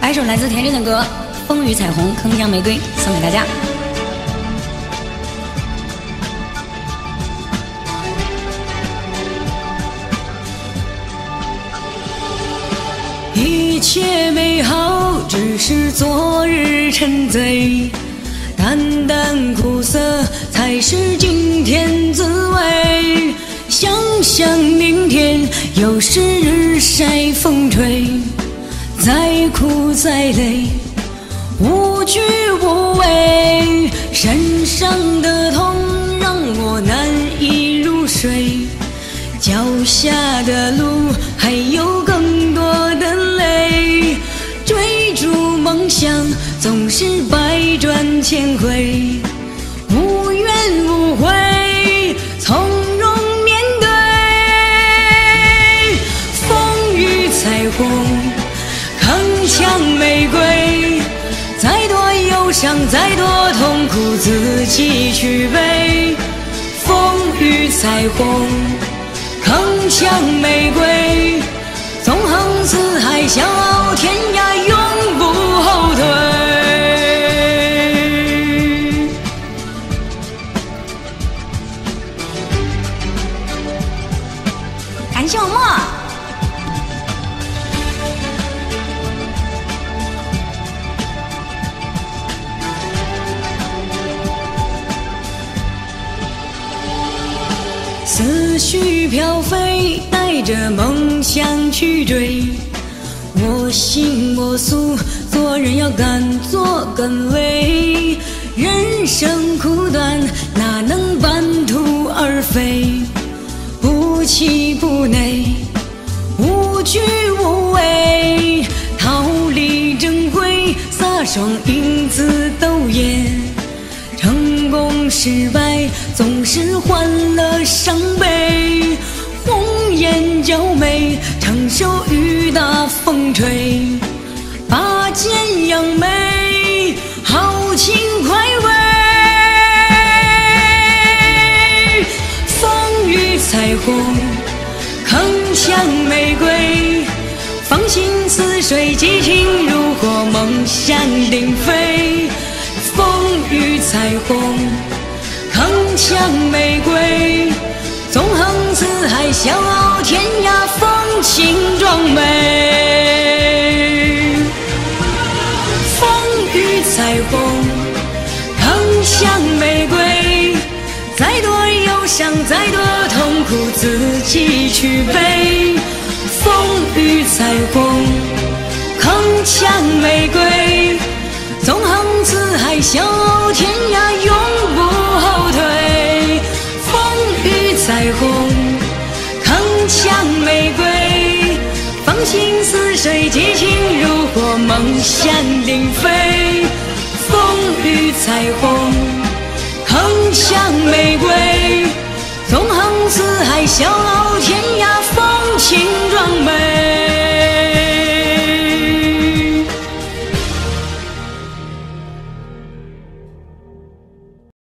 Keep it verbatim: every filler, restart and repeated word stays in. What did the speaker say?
来首来自田震的歌《风雨彩虹铿锵玫瑰》送给大家。一切美好只是昨日沉醉，淡淡苦涩才是今天滋味。想想明天又是日晒风吹，再苦再累无惧无畏，身上的痛让我难以入睡，脚下的路还有更多的泪，追逐梦想总是百转千回，无怨无悔从容面对。风雨彩虹铿锵玫瑰，再多忧伤再多痛苦自己去背。风雨彩虹铿锵玫瑰，纵横四海笑傲天涯永不后退。感谢我莫。思绪飘飞，带着梦想去追，我行我素，做人要敢做敢为。人生苦短，哪能半途而废？不气不馁，无惧无畏，桃李争辉，洒双银子斗艳。成功失败总是欢乐伤悲，红颜娇美承受雨打风吹，拔剑扬眉豪情快慰。风雨彩虹铿锵玫瑰，放心似水激情如火，梦想鼎飞。风雨彩虹铿锵玫瑰，纵横四海笑傲天涯风情壮美。风雨彩虹铿锵玫瑰，再多忧伤再多痛苦自己去背。风雨彩虹铿锵玫瑰，纵横四海笑傲天涯永不后退。风雨彩虹铿锵玫瑰，放心似水激情如火，梦想鼎飞。风雨彩虹